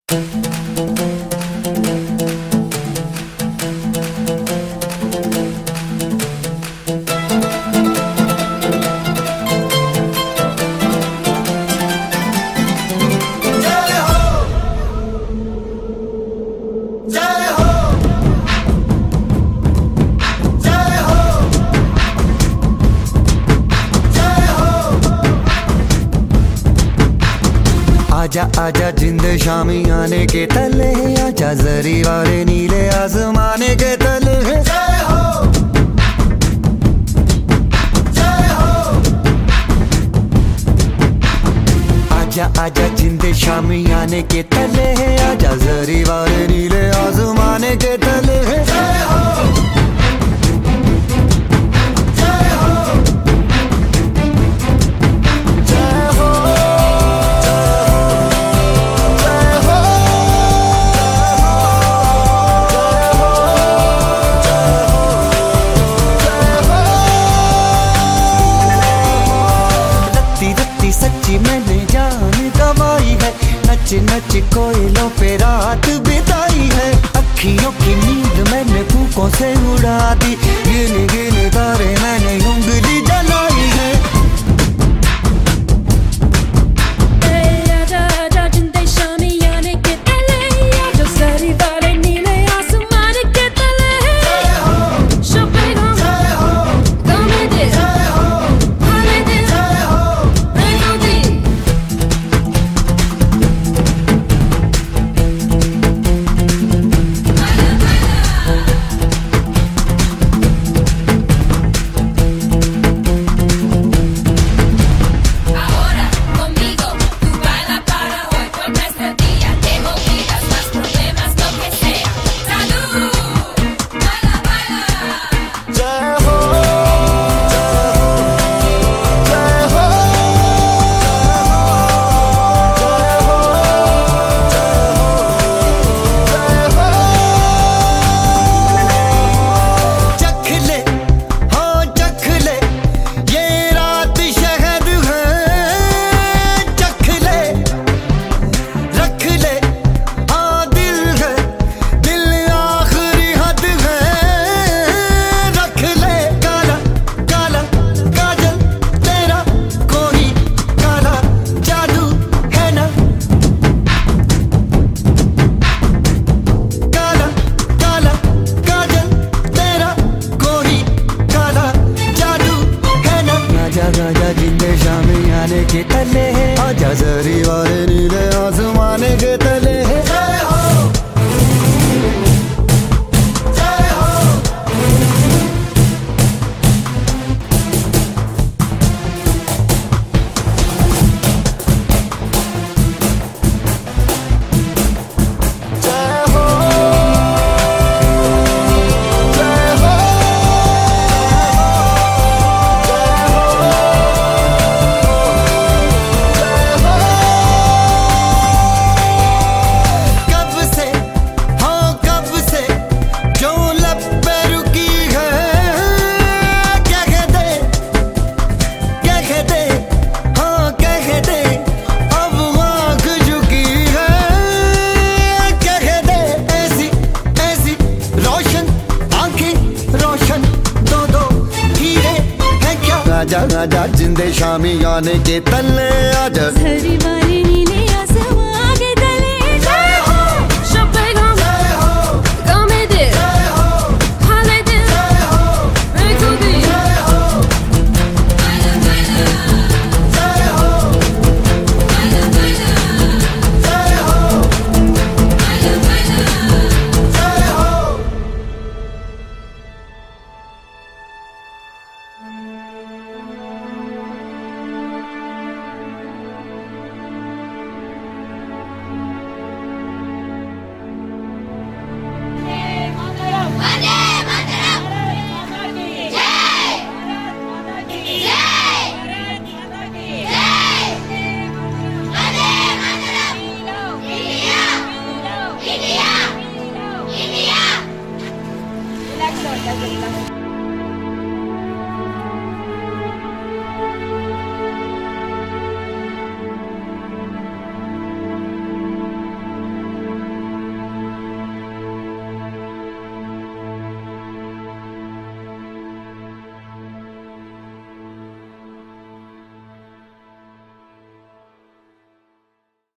आजा आजा जिंद शामी आने के तले, आजा जरी वाले नीले आसमाने के तले। जय हो जय हो। आजा आजा जिंद शामी आने के तले, आजा जरी वाले नीले आसमाने के तले। जय हो सच्ची मैंने जान गवाई है, नच नच कोयलों पे रात बिताई है। अखियों की नींद मैंने फूकों से उड़ा दी, गिन गिन तारे मैंने उंगली जलाई है। आजा जिंदे शामी आने के तले, आजा जरी वाले नीले आसमाने के तले। जय हो जय हो। आजा आजा जिंदे शामी आने के तले, आजा।